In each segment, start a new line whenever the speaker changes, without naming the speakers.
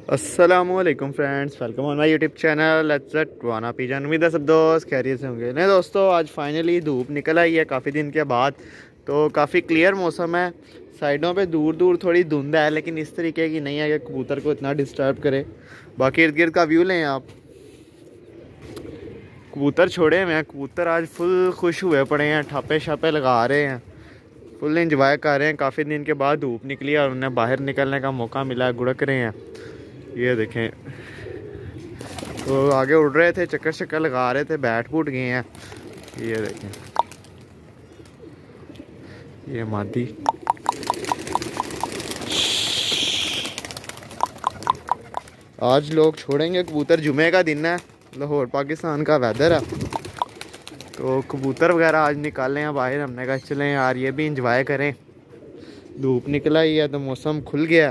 अस्सलामुअलैकुम friends, welcome on my YouTube channel let's टवाना pigeon. उम्मीद है सब दोस्त खैरियत से होंगे। नहीं दोस्तों, आज फाइनली धूप निकल आई है काफ़ी दिन के बाद। तो काफ़ी क्लियर मौसम है। साइडों पे दूर दूर थोड़ी धुंध है, लेकिन इस तरीके की नहीं है कि कबूतर को इतना डिस्टर्ब करे। बाकी इर्द गिर्द का व्यू लें आप। कबूतर छोड़े हुए हैं, कबूतर आज फुल खुश हुए पड़े हैं, ठापे शापे लगा रहे हैं, फुल इंजॉय कर रहे हैं। काफ़ी दिन के बाद धूप निकली और उन्हें बाहर निकलने का मौका मिला, गुड़क रहे हैं। ये देखें, तो आगे उड़ रहे थे, चक्कर शक्कर लगा रहे थे, बैठ बूट गए हैं। ये देखें, ये मादी। आज लोग छोड़ेंगे कबूतर, जुमे का दिन है, लाहौर पाकिस्तान का वेदर है, तो कबूतर वगैरह आज निकाले हैं बाहर। हमने कहा चलें यार, ये भी इंजॉय करें। धूप निकला ही है तो मौसम खुल गया।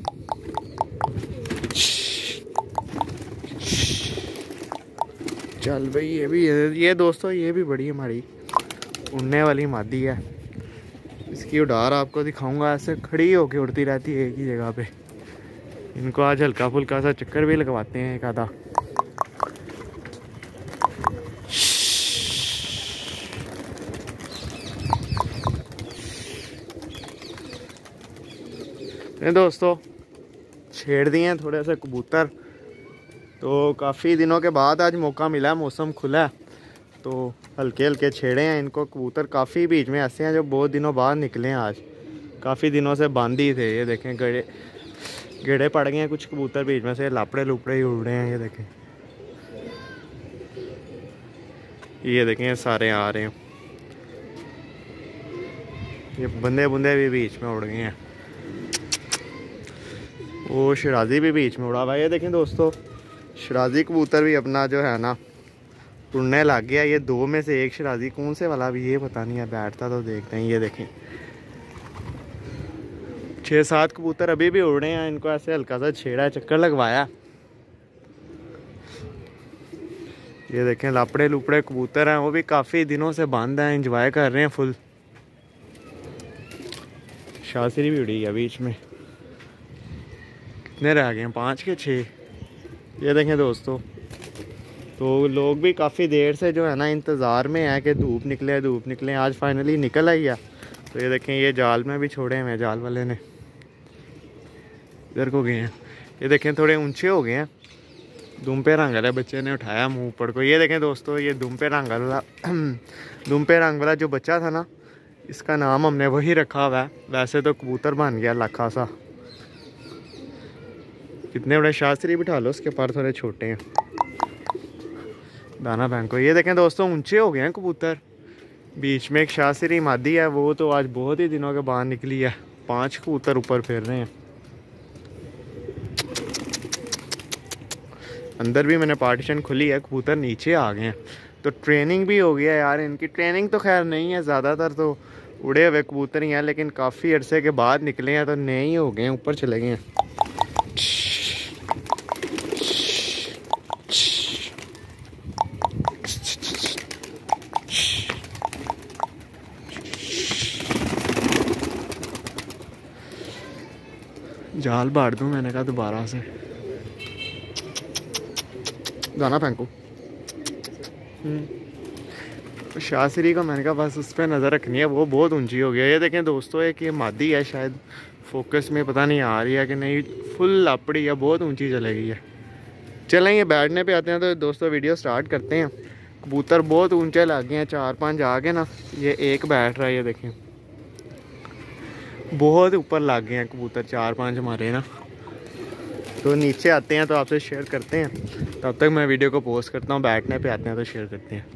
चल भाई, ये दोस्तों, ये भी बड़ी हमारी उड़ने वाली मादी है। इसकी उड़ार आपको दिखाऊंगा। ऐसे खड़ी होके उड़ती रहती है एक ही जगह पे। इनको आज हल्का फुल्का सा चक्कर भी लगवाते हैं एक आधा। दोस्तों, छेड़ दिए हैं थोड़े से कबूतर, तो काफ़ी दिनों के बाद आज मौका मिला, मौसम खुला है तो हल्के हल्के छेड़े हैं इनको। कबूतर काफ़ी बीच में ऐसे हैं जो बहुत दिनों बाद निकले हैं। आज काफ़ी दिनों से बंद ही थे। ये देखें, गेड़े पड़ गए हैं कुछ कबूतर बीच में से, लापड़े लुपड़े ही उड़ रहे हैं। ये देखें, ये सारे आ रहे हैं। ये बंदे बुंदे भी बीच में उड़ गए हैं। वो शराजी भी बीच में उड़ा हुआ है। ये देखें दोस्तों, शराजी कबूतर भी अपना जो है ना उड़ने लग गया। ये दो में से एक शराजी, कौन से वाला भी ये पता नहीं है, बैठता तो देखते हैं। ये देखें, 6-7 कबूतर अभी भी उड़ रहे हैं। इनको ऐसे हल्का सा छेड़ा, चक्कर लगवाया। ये देखें, लापड़े लुपड़े कबूतर हैं, वो भी काफ़ी दिनों से बंद हैं, इंजॉय कर रहे हैं फुल। शासरी भी उड़ी है बीच में। कितने रह गए हैं? 5 के 6। ये देखें दोस्तों, तो लोग भी काफ़ी देर से जो है ना इंतज़ार में है कि धूप निकले धूप निकले। आज फाइनली निकल आई है। तो ये देखें, ये जाल में भी छोड़े हुए हैं, जाल वाले ने इधर को गए हैं। ये देखें, थोड़े ऊंचे हो गए हैं। दुम्पे रंग वाले बच्चे ने उठाया मुंह ऊपर को। ये देखें दोस्तों, ये दुम्पे रंग वाला जो बच्चा था ना, इसका नाम हमने वही रखा हुआ है। वैसे तो कबूतर बन गया लाखा सा। कितने बड़े शास्त्री बिठा लो, उसके पर थोड़े छोटे हैं। दाना बैंक को। ये देखें दोस्तों, ऊंचे हो गए हैं कबूतर। बीच में एक शास्त्री मादी है, वो तो आज बहुत ही दिनों के बाद निकली है। 5 कबूतर ऊपर फिर रहे हैं। अंदर भी मैंने पार्टीशन खुली है, कबूतर नीचे आ गए हैं। तो ट्रेनिंग भी हो गया यार इनकी। ट्रेनिंग तो खैर नहीं है, ज़्यादातर तो उड़े हुए कबूतर ही हैं, लेकिन काफ़ी अरसे के बाद निकले हैं तो नए ही हो गए हैं, ऊपर चले गए हैं। जाल बांट दूं, मैंने कहा दोबारा से दाना फेंकू। शाहसरी को मैंने कहा बस उस पर नज़र रखनी है, वो बहुत ऊंची हो गया। ये देखें दोस्तों, एक ये मादी है, शायद फोकस में पता नहीं आ रही है कि नहीं। फुल लापड़ी है, बहुत ऊंची चले गई है। चलें, ये बैठने पे आते हैं तो दोस्तों वीडियो स्टार्ट करते हैं। कबूतर बहुत ऊंचे लग गए हैं, 4-5 आ गए ना। ये एक बैठ रहा है, ये देखें, बहुत ऊपर लग गए हैं कबूतर, 4-5 हमारे ना। तो नीचे आते हैं तो आपसे शेयर करते हैं। तब तक मैं वीडियो को पोस्ट करता हूँ। बैठने पे आते हैं तो शेयर करते हैं।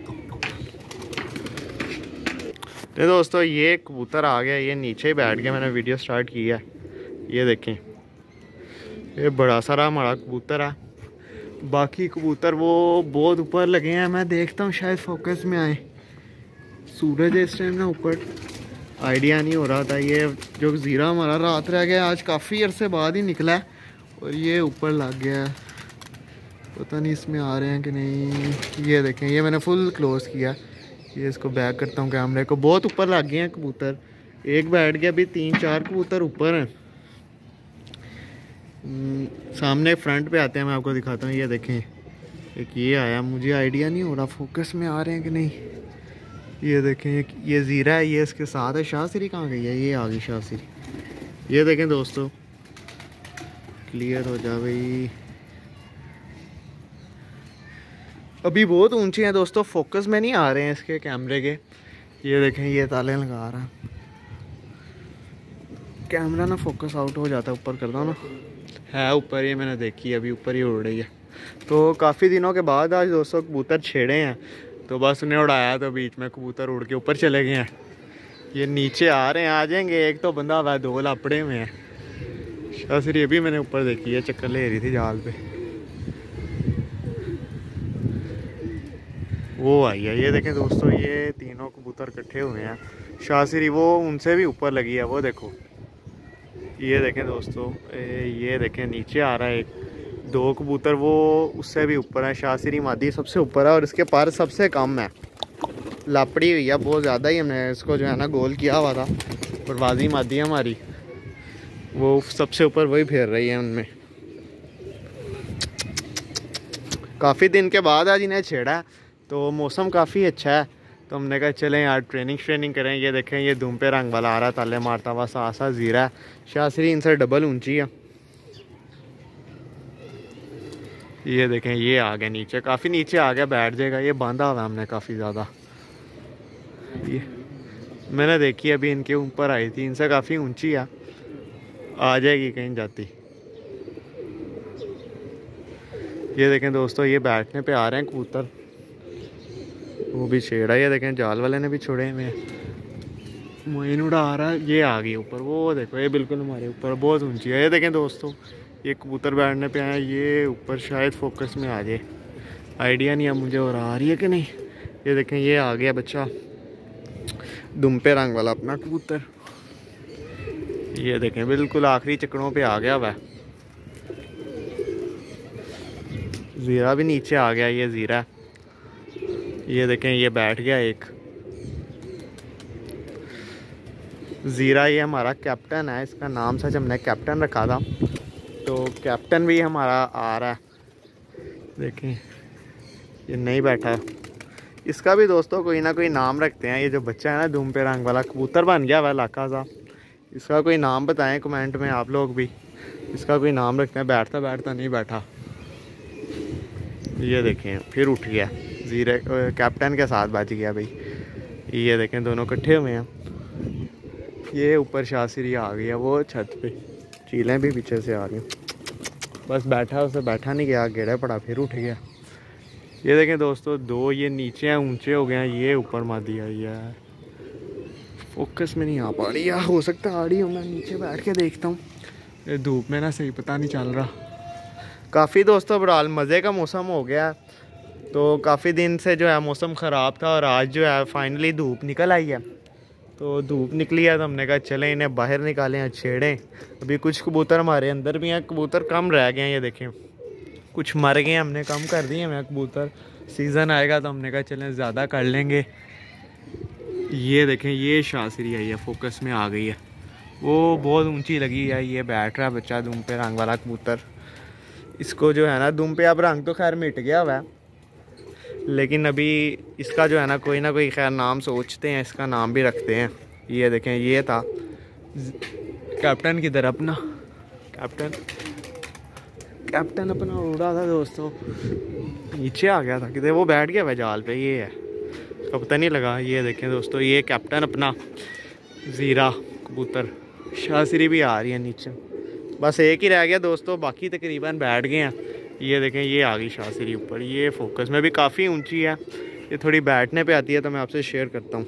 तो दोस्तों, ये कबूतर आ गया, ये नीचे ही बैठ गया। मैंने वीडियो स्टार्ट किया है। ये देखें, ये बड़ा सारा हमारा कबूतर है। बाकी कबूतर वो बहुत ऊपर लगे हैं। मैं देखता हूँ शायद फोकस में आए। सूरज है इस टाइम ना ऊपर, आइडिया नहीं हो रहा था। ये जो ज़ीरा हमारा रात रह गया, आज काफ़ी अरसे बाद ही निकला है और ये ऊपर लग गया है। पता नहीं इसमें आ रहे हैं कि नहीं। ये देखें, ये मैंने फुल क्लोज किया। ये इसको बैक करता हूँ कैमरे को। बहुत ऊपर लग गए हैं कबूतर। एक बैठ गया, अभी 3-4 कबूतर ऊपर हैं। सामने फ्रंट पे आते हैं, मैं आपको दिखाता हूँ। ये देखें, एक ये आया, मुझे आइडिया नहीं हो रहा फोकस में आ रहे हैं कि नहीं। ये देखें, एक ये ज़ीरा है, ये इसके साथ है। शाहसिरी कहाँ गई है? ये आ गई शाहसिरी। ये देखें दोस्तों, क्लियर हो जा भाई। अभी बहुत ऊंचे हैं दोस्तों, फोकस में नहीं आ रहे हैं इसके कैमरे के। ये देखें, ये ताले लगा रहा है कैमरा ना, फोकस आउट हो जाता है। ऊपर कर दो ना, है ऊपर, ये मैंने देखी अभी ऊपर ही उड़ रही है। तो काफ़ी दिनों के बाद आज दोस्तों कबूतर छेड़े हैं, तो बस उन्हें उड़ाया तो बीच में कबूतर उड़ के ऊपर चले गए हैं। ये नीचे आ रहे हैं, आ जाएंगे। एक तो बंदा हुआ है, 2 लापड़े में है। शाहसिरी अभी मैंने ऊपर देखी है, चक्कर ले रही थी जाल पे, वो आई है। ये देखें दोस्तों, ये तीनों कबूतर इकट्ठे हुए हैं। शाहसिरी वो उनसे भी ऊपर लगी है, वो देखो। ये देखें दोस्तों, ये देखें नीचे आ रहा है एक, 2 कबूतर वो उससे भी ऊपर है। शाहसिरी मादी सबसे ऊपर है और इसके पर सबसे कम है, लापड़ी हुई है बहुत ज़्यादा ही। हमने इसको जो है ना गोल किया हुआ था। परवाजी मादी हमारी वो सबसे ऊपर वही फेर रही है उनमें। काफ़ी दिन के बाद आज इन्हें छेड़ा है, तो मौसम काफ़ी अच्छा है, तो हमने कहा चलें यार ट्रेनिंग करें। ये देखें, ये धूम पे रंग वाला आ रहा है, ताले मारता हुआ सा ज़ीरा है। शाहसिरी इनसे डबल ऊंची है। ये देखें, ये आ गया नीचे, काफ़ी नीचे आ गया, बैठ जाएगा। ये बांधा हुआ हमने काफ़ी ज़्यादा। ये मैंने देखी अभी इनके ऊपर आई थी, इनसे काफ़ी ऊंची है, आ जाएगी कहीं जाती। ये देखें दोस्तों, ये बैठने पे आ रहे हैं कबूतर, वो भी छेड़ा। ये देखें, जाल वाले ने भी छोड़े हुए हैं। मोइन उड़ा आ रहा है, ये आ गई ऊपर, वो देखो, ये बिल्कुल हमारे ऊपर, बहुत ऊंची है। ये देखें दोस्तों, ये कबूतर बैठने पे आया, ये ऊपर शायद फोकस में आ जाए, आइडिया नहीं है मुझे और आ रही है कि नहीं। ये देखें, ये आ गया बच्चा, दुम्पे रंग वाला अपना कबूतर। ये देखें, बिल्कुल आखिरी चक्करों पे आ गया वह। ज़ीरा भी नीचे आ गया, ये ज़ीरा। ये देखें, ये बैठ गया एक ज़ीरा। ये हमारा कैप्टन है, इसका नाम सच हमने कैप्टन रखा था, तो कैप्टन भी हमारा आ रहा है। देखें, ये नहीं बैठा, इसका भी दोस्तों कोई ना कोई नाम रखते हैं। ये जो बच्चा है ना, धूम पे रंग वाला कबूतर बन गया हुआ इलाका सा, इसका कोई नाम बताएं कमेंट में आप लोग भी, इसका कोई नाम रखते हैं। बैठता बैठता नहीं बैठा। ये देखें, फिर उठ गया, ज़ीरे कैप्टन के साथ बच गया भाई। ये देखें, दोनों इकट्ठे हुए हैं। ये ऊपर शाहसिरी आ गई है, वो छत पे, चीलें भी पीछे से आ रही, बस बैठा, उसे बैठा नहीं गया, गेड़ा पड़ा, फिर उठ गया। ये देखें दोस्तों, 2 ये नीचे हैं, ऊंचे हो गए हैं। ये ऊपर मादी आई है, फोकस में नहीं आ पा रही, या हो सकता आ रही हो। मैं नीचे बैठ के देखता हूँ, ये धूप में ना सही पता नहीं चल रहा। काफ़ी दोस्तों बहरहाल मज़े का मौसम हो गया, तो काफ़ी दिन से जो है मौसम ख़राब था, और आज जो है फाइनली धूप निकल आई है। तो धूप निकली है, तो हमने कहा चलें इन्हें बाहर निकालें, छेड़ें। अभी कुछ कबूतर हमारे अंदर भी हैं, कबूतर कम रह गए हैं। ये देखें, कुछ मर गए, हमने कम कर दिए हैं कबूतर। सीज़न आएगा तो हमने कहा चलें ज़्यादा कर लेंगे। ये देखें, ये शाहसिरी आई है, फोकस में आ गई है, वो बहुत ऊंची लगी है। ये बैठ रहा है बच्चा, दुम पे रंग वाला कबूतर। इसको जो है ना, दुम पे अब रंग तो खैर मिट गया हुआ है, लेकिन अभी इसका जो है ना कोई खैर नाम सोचते हैं, इसका नाम भी रखते हैं। ये देखें, ये था कैप्टन किधर, अपना कैप्टन अपना उड़ा था दोस्तों, नीचे आ गया था किधर, वो बैठ गया वह जाल पे। ये है, उसका पता नहीं लगा। ये देखें दोस्तों, ये कैप्टन अपना ज़ीरा कबूतर। शाहसिरी भी आ रही है नीचे, बस एक ही रह गया दोस्तों, बाकी तकरीबन बैठ गए हैं। ये देखें, ये आ गई शाहसिरी ऊपर, ये फोकस में भी काफ़ी ऊंची है। ये थोड़ी बैठने पे आती है, तो मैं आपसे शेयर करता हूँ।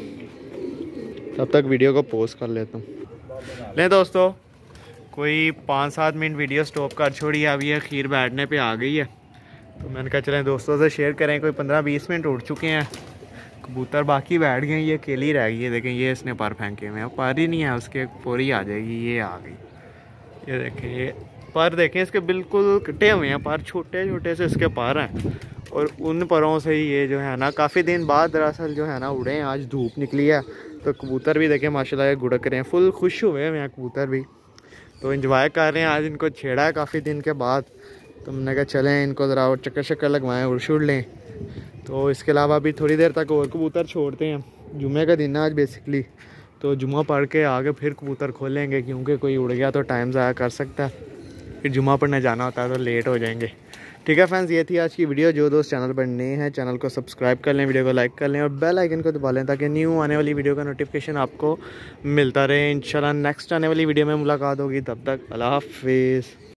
तब तक वीडियो को पोस्ट कर लेता हूँ। ले दोस्तों, कोई 5-7 मिनट वीडियो स्टॉप कर छोड़ी, अब ये खीर बैठने पे आ गई है, तो मैंने कहा चलें दोस्तों से शेयर करें। कोई 15-20 मिनट उड़ चुके हैं, कबूतर बाकी बैठ गए, ये अकेली रह गई है। देखें, ये इसने पर फेंके हुए हैं, पर ही नहीं है उसके, पूरी आ जाएगी। ये आ गई, ये देखें, ये पर देखें इसके बिल्कुल कटे हुए हैं, पर छोटे छोटे से इसके पर हैं, और उन परों से ही ये जो है ना काफ़ी दिन बाद दरअसल जो है ना उड़े हैं। आज धूप निकली है, तो कबूतर भी देखें माशाल्लाह गुड़क रहे हैं, फुल खुश हुए हैं कबूतर भी। तो इंजॉय कर रहे हैं। आज इनको छेड़ा है काफ़ी दिन के बाद, तो हमने कहा चलें इनको ज़रा और चक्कर शक्कर लगवाएँ, उड़ शुड़ लें। तो इसके अलावा अभी थोड़ी देर तक और कबूतर छोड़ते हैं। जुमे का दिन है आज बेसिकली, तो जुमा पढ़ के आगे फिर कबूतर खोलेंगे, क्योंकि कोई उड़ गया तो टाइम ज़ाया कर सकता है, फिर जुमा पढ़ने जाना होता है तो लेट हो जाएंगे। ठीक है फ्रेंड्स, ये थी आज की वीडियो। जो दोस्त चैनल पर नए हैं चैनल को सब्सक्राइब कर लें, वीडियो को लाइक कर लें और बेल आइकन को दबा लें ताकि न्यू आने वाली वीडियो का नोटिफिकेशन आपको मिलता रहे। इंशाल्लाह नेक्स्ट आने वाली वीडियो में मुलाकात होगी, तब तक अल्लाह हाफिज़।